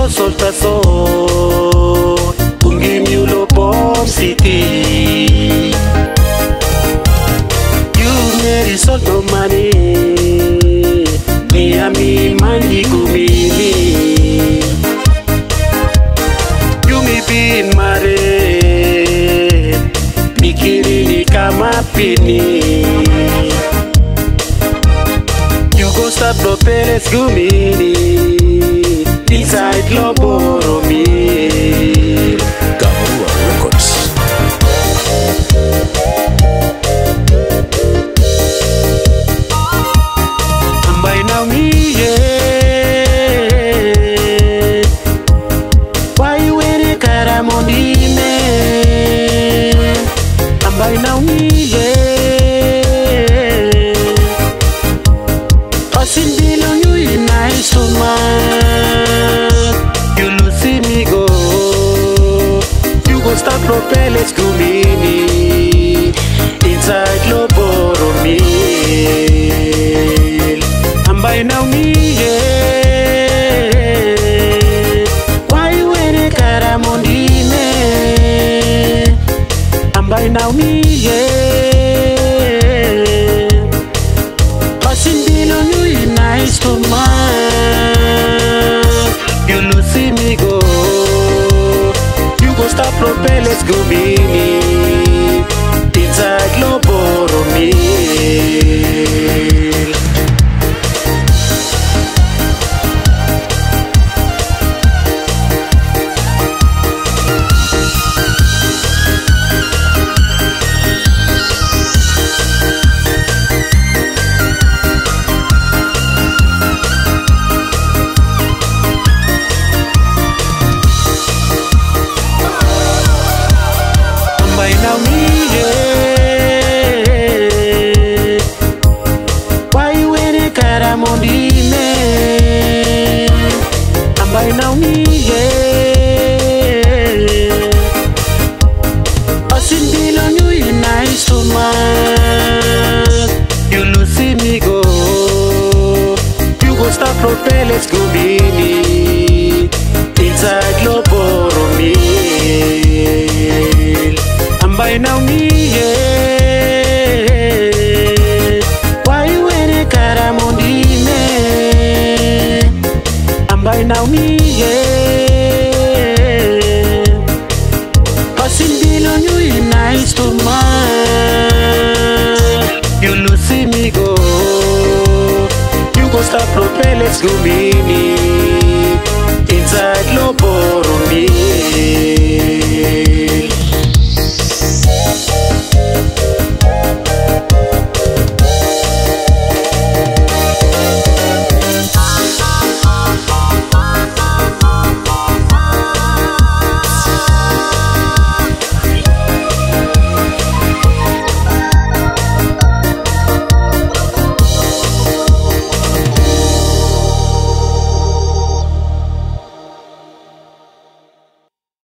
so solta so Pungi miulo pom city You meri solto mani Miami mangi kumini You mi bin mare Mikirini kama pini You go stop the Perez Gumini Inside Loboromir Gamua Records. Ambai now me yeah Why you wearing Karamondi me Ambai now me yeah Osin bilong you nice to man You lose me go You go start propellers to me Inside Loboromir Ambai now me yeah Why you wearing Karamondi me Ambai now me yeah Osin bilong you nice to man You lose me go You go start propellers go me Inside Loboromir Ambai now me yeah Why you wearing Karamondi me Ambai now me yeah Osin bilong you nice to man You lose me go You go start propellers go me Inside Loboromir Ambai now me yeah Why you wearing Karamondi me Ambai now me yeah Osin bilong you nice to man You lose me go You go start propellers go me